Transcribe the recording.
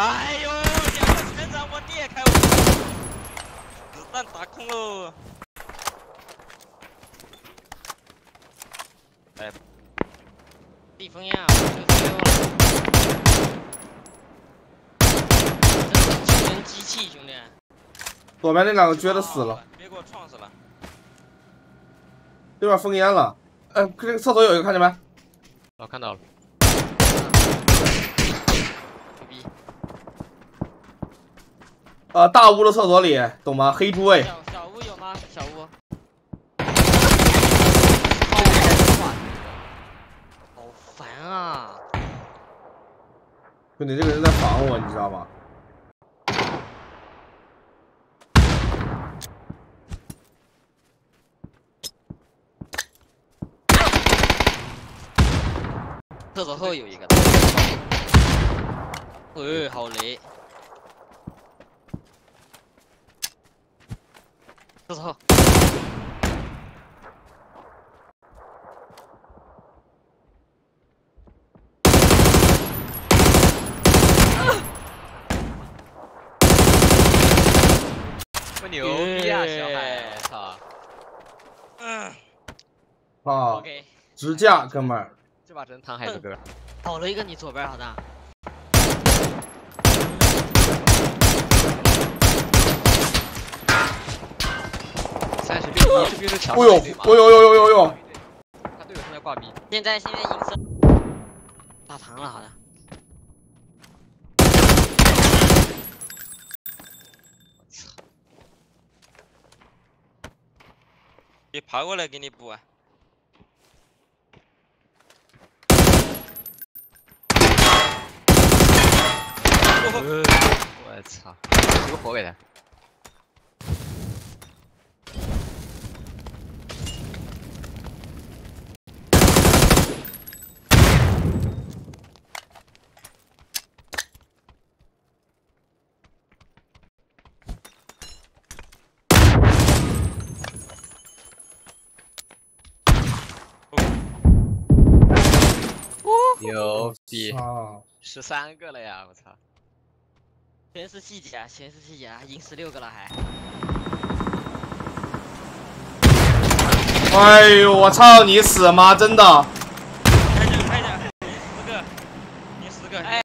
哎呦，2个全让我裂开我，子弹打空喽！哎，避风呀，我就溜了。这是智能机器，兄弟。 左边那2个撅的死了， 别给我撞死了。 对面封烟了。这个厕所有一个，看见没？ 我看到了。 大屋的厕所里，懂吗？黑猪位。 小屋有吗？小屋。好烦啊！ 兄弟，这个人在防我，你知道吗？ 厕所后有一个。好雷！厕所后。 不牛逼啊，小海！我操！ 啊 ，OK， 直架，哥们儿。 这把真汤海哥。 倒了一个你左边，好的。 36，这边是强。 哦呦！ 他队友正在挂逼。 现在银色大堂了，好的。我操！别爬过来给你补啊！ 我操！有个火给他。 牛逼！13个了呀！我操！ 全是细节啊，全是细节啊，赢16个了还。 哎呦，我操！你死吗？真的。